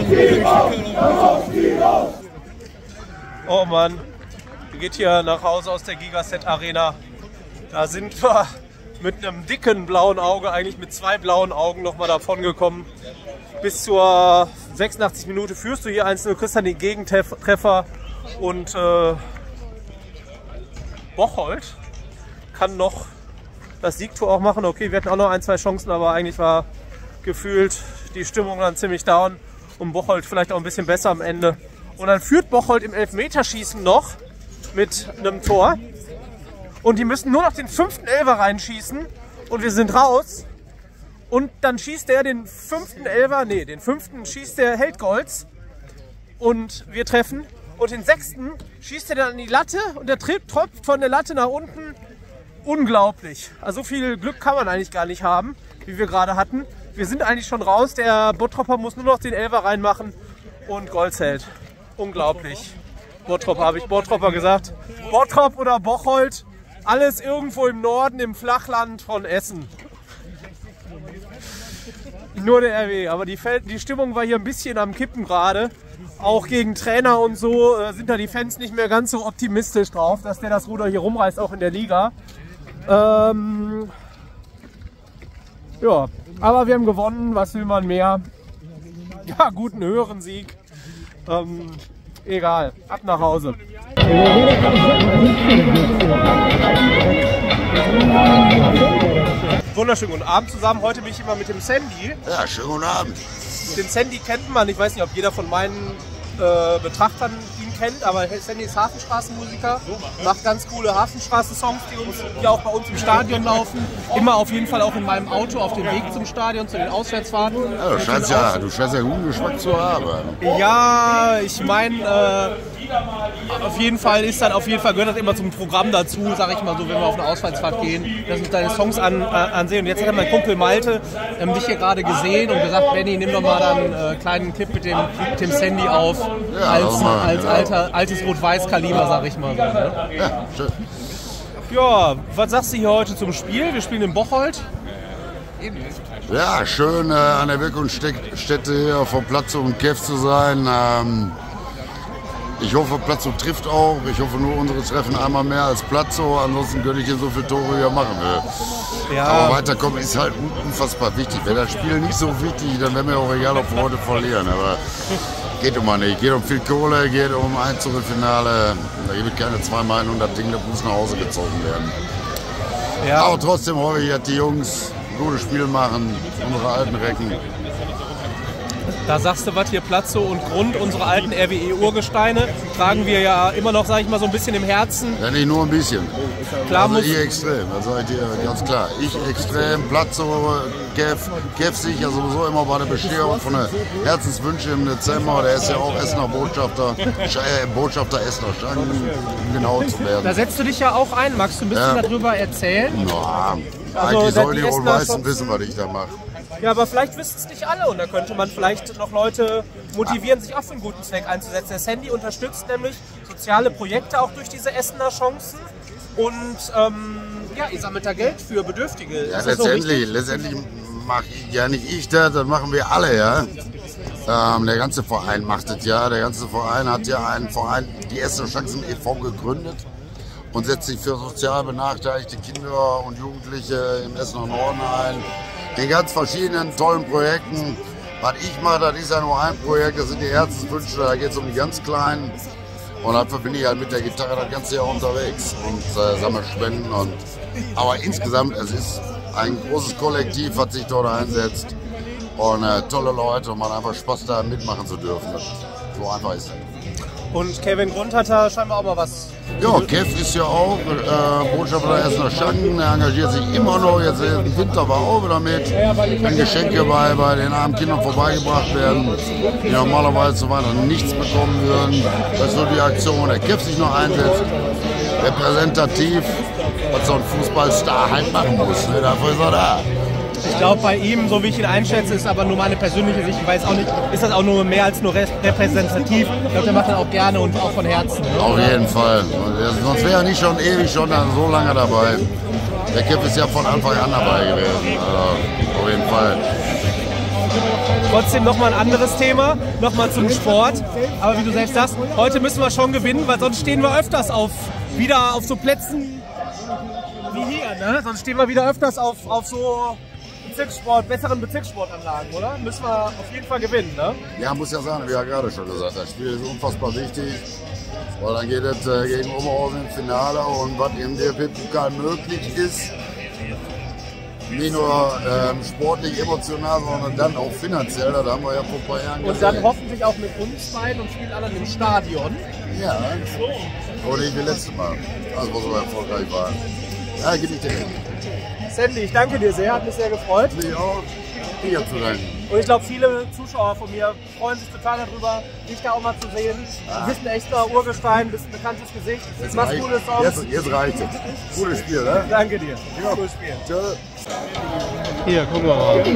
Oh Mann, geht hier nach Hause aus der Gigaset Arena. Da sind wir mit einem dicken blauen Auge, eigentlich mit 2 blauen Augen nochmal davon gekommen. Bis zur 86 Minute führst du hier 1-0, du kriegst dann den Gegentreffer und Bocholt kann noch das Siegtor auch machen. Okay, wir hatten auch noch 1, 2 Chancen, aber eigentlich war gefühlt die Stimmung dann ziemlich down und Bocholt vielleicht auch ein bisschen besser am Ende. Und dann führt Bocholt im Elfmeterschießen noch mit einem Tor. Und die müssen nur noch den 5. Elfer reinschießen und wir sind raus. Und dann schießt der den 5. Elfer, nee, den 5. schießt der Heldgolz und wir treffen. Und den 6. schießt er dann an die Latte und der tropft von der Latte nach unten. Unglaublich. Also so viel Glück kann man eigentlich gar nicht haben, wie wir gerade hatten. Wir sind eigentlich schon raus, der Bottropper muss nur noch den Elfer reinmachen und Golz hält. Unglaublich. Bottrop habe ich Bottropper gesagt. Bottrop oder Bocholt, alles irgendwo im Norden, im Flachland von Essen. Nur der RW, aber die Stimmung war hier ein bisschen am Kippen gerade. Auch gegen Trainer und so sind da die Fans nicht mehr ganz so optimistisch drauf, dass der das Ruder hier rumreißt, auch in der Liga. Ja, aber wir haben gewonnen, was will man mehr? Ja, guten höheren Sieg. Egal, ab nach Hause. Wunderschönen guten Abend zusammen. Heute bin ich immer mit dem Sandy. Ja, schönen guten Abend. Den Sandy kennt man. Ich weiß nicht, ob jeder von meinen Betrachtern ihn kennt, aber Sandy ist Hafenstraßenmusiker, macht ganz coole Hafenstraßen-Songs, die auch bei uns im Stadion laufen. Immer auf jeden Fall auch in meinem Auto auf dem Weg zum Stadion, zu den Auswärtsfahrten. Ja, du scheinst ja guten Geschmack zu haben. Ja, ich meine, auf jeden Fall gehört das immer zum Programm dazu, sag ich mal so, wenn wir auf eine Auswärtsfahrt gehen, dass wir deine Songs ansehen. Und jetzt hat mein Kumpel Malte dich hier gerade gesehen und gesagt, Benny, nimm doch mal dann einen kleinen Clip mit dem Sandy auf, ja, als altes Rot-Weiß-Kaliber, sag ich mal so. Ne? Ja, schön. Ja, was sagst du hier heute zum Spiel? Wir spielen in Bocholt. Ja, schön an der Wirkungsstätte hier vom Platzo und Kev zu sein. Ich hoffe, Platzo trifft auch. Ich hoffe nur, unsere treffen einmal mehr als Platzo. Ansonsten könnte ich hier so viele Tore, wie er machen will. Ja. Aber weiterkommen ist halt unfassbar wichtig. Wäre das Spiel nicht so wichtig, dann wäre mir auch egal, ob wir heute verlieren. Aber geht um nicht. Geht um viel Kohle, geht um Einzelfinale. Da gibt es keine 2 x 100 Dinge, das muss nach Hause gezogen werden. Ja. Aber trotzdem hoffe ich, dass die Jungs ein gutes Spiel machen, unsere alten Recken. Da sagst du was, hier Platzo und Grund, unsere alten RWE-Urgesteine, tragen wir ja immer noch, sag ich mal, so ein bisschen im Herzen. Ja, nicht nur ein bisschen. Klar, also ich extrem, das sage ich dir ganz klar. Ich extrem, Platzo, Kev sicher sowieso immer bei der Bestehung von der Herzenswünsche im Dezember. Der ist ja auch Essener Botschafter Essener Schangen, um genau zu werden. Da setzt du dich ja auch ein. Magst du ein bisschen darüber erzählen? Na, eigentlich sollen die Rot-Weißen wissen, was ich da mache. Ja, aber vielleicht wissen es nicht alle und da könnte man vielleicht noch Leute motivieren, sich auch für einen guten Zweck einzusetzen. Der Sandy unterstützt nämlich soziale Projekte auch durch diese Essener Chancen und ja, ihr sammelt da Geld für Bedürftige. Ja, letztendlich mache ja nicht ich das machen wir alle, ja. Der ganze Verein macht das ja. Der ganze Verein hat ja einen Verein, die Essener Chancen e.V. gegründet und setzt sich für sozial benachteiligte Kinder und Jugendliche im Essener Norden ein. In ganz verschiedenen tollen Projekten. Was ich mache, das ist ja nur ein Projekt, das sind die Herzenswünsche, da geht es um die ganz Kleinen. Und dafür bin ich halt mit der Gitarre das ganze Jahr unterwegs und sammle Spenden. Aber insgesamt, es ist ein großes Kollektiv, was sich dort einsetzt. Und tolle Leute und man hat einfach Spaß, da mitmachen zu dürfen. So einfach ist es. Und Kevin Grund hat da scheinbar auch mal was. Ja, Kev ist ja auch Botschafter der Essener Schangen. Er engagiert sich immer noch. Jetzt im Winter war auch wieder mit. Wenn Geschenke bei den armen Kindern vorbeigebracht werden, die normalerweise zu Weihnachten nichts bekommen würden. Das ist so die Aktion, wo der Kev sich noch einsetzt. Repräsentativ, was so ein Fußballstar halt machen muss. Ne? Dafür ist er da. Ich glaube, bei ihm, so wie ich ihn einschätze, ist aber nur meine persönliche Sicht. Ich weiß auch nicht, ist das auch nur mehr als nur repräsentativ. Ich glaube, der macht das auch gerne und auch von Herzen. Ne? Auf jeden Fall. Sonst wäre er nicht schon ewig so lange dabei. Der Kev ist ja von Anfang an dabei gewesen. Also, auf jeden Fall. Trotzdem nochmal ein anderes Thema, nochmal zum Sport. Aber wie du selbst sagst, heute müssen wir schon gewinnen, weil sonst stehen wir öfters wieder auf so Plätzen wie hier. Ne? Sonst stehen wir wieder öfters auf so besseren Bezirkssportanlagen, oder? Müssen wir auf jeden Fall gewinnen, ne? Ja, muss ja sein, wie er gerade schon gesagt hat. Das Spiel ist unfassbar wichtig, weil dann geht es gegen Oberhausen im Finale und was im DFB-Pokal möglich ist, nicht nur sportlich, emotional, sondern dann auch finanziell, das haben wir ja vor ein paar Jahren gesehen. Und dann hoffentlich auch mit uns beiden und spielen alle im Stadion. Ja, und nicht wie letztes Mal, als wir so erfolgreich waren. Ja, gib ich dir hin. Sandy, ich danke dir sehr, hat mich sehr gefreut. Mich auch. Ich hab zu danken. Und ich glaube, viele Zuschauer von mir freuen sich total darüber, dich da auch mal zu sehen. Du bist ein echter Urgestein, bist ein bekanntes Gesicht. Jetzt machst gute Songs. Jetzt reicht es. Gutes Spiel, ne? Danke dir. Ja. Gutes Spiel. Tschö. Hier, gucken wir mal.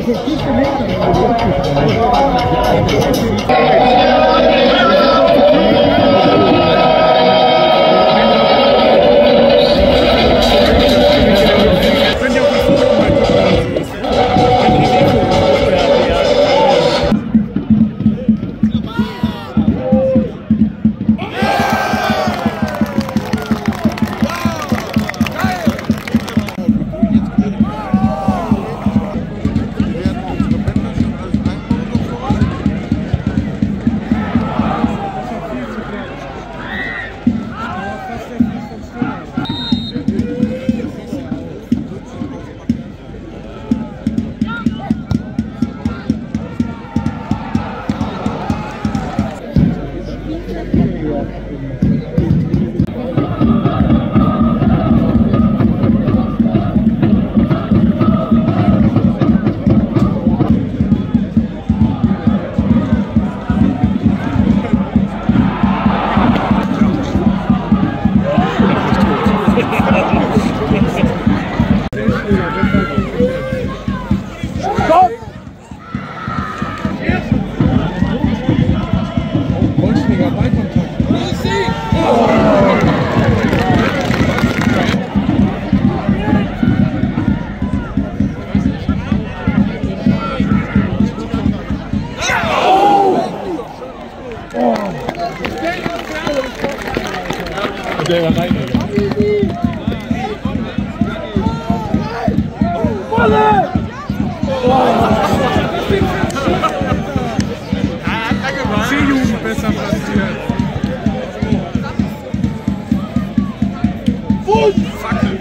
Der war rein. C-Jugend besser platziert. Fackel.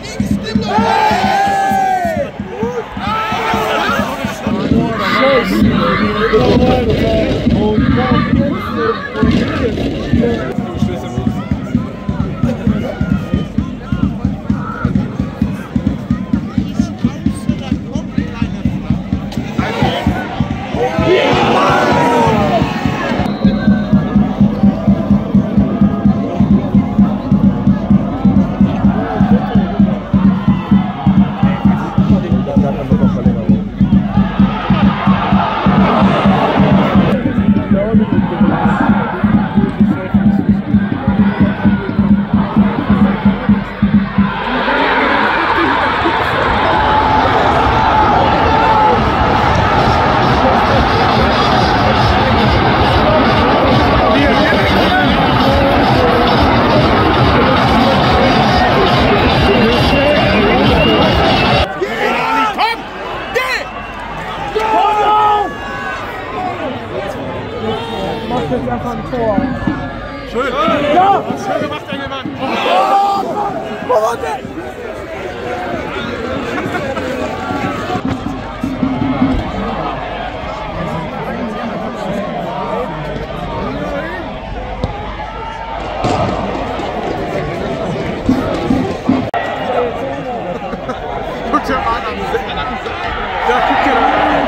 Jetzt einfach ein Tor. Schön. Ja! Schön gemacht, Engelmann. Wo war der? Guck dir mal an. Ja, guck dir mal an.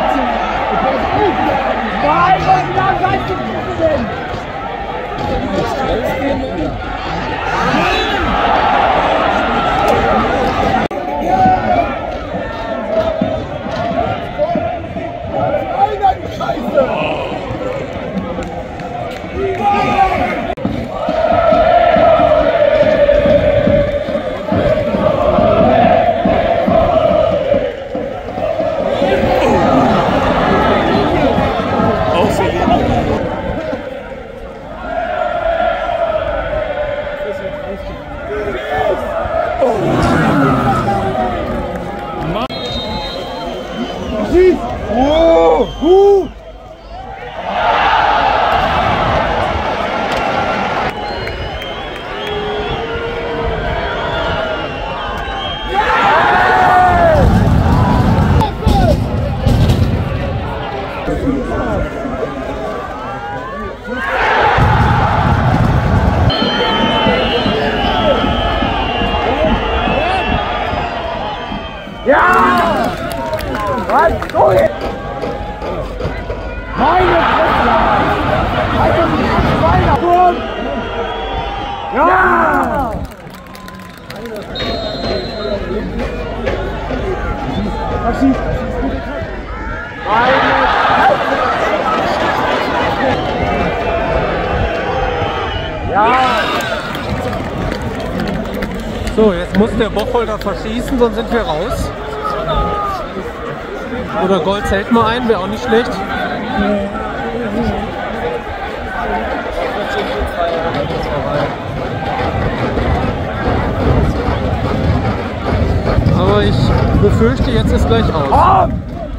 Nein, wie lange weißt du denn? So, jetzt muss der Bocholder verschießen, sonst sind wir raus. Oder Gold zählt mal ein, wäre auch nicht schlecht. Aber ich befürchte, jetzt ist gleich aus.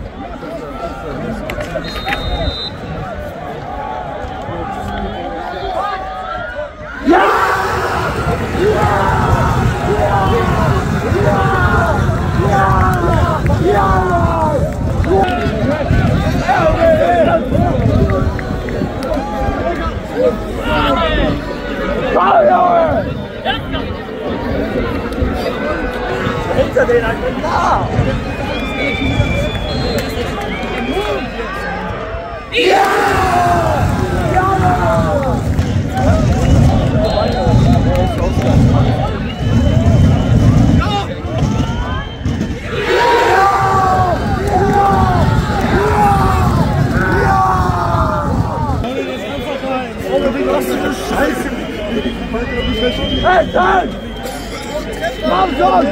Hinter den einen da! Ja! Hey, nein! Komm schon!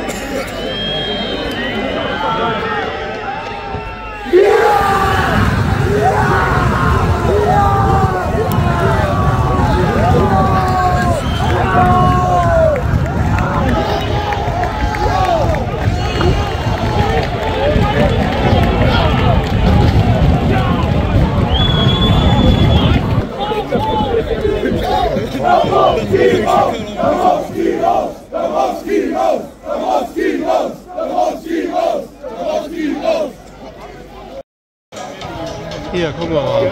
Hier, gucken wir mal.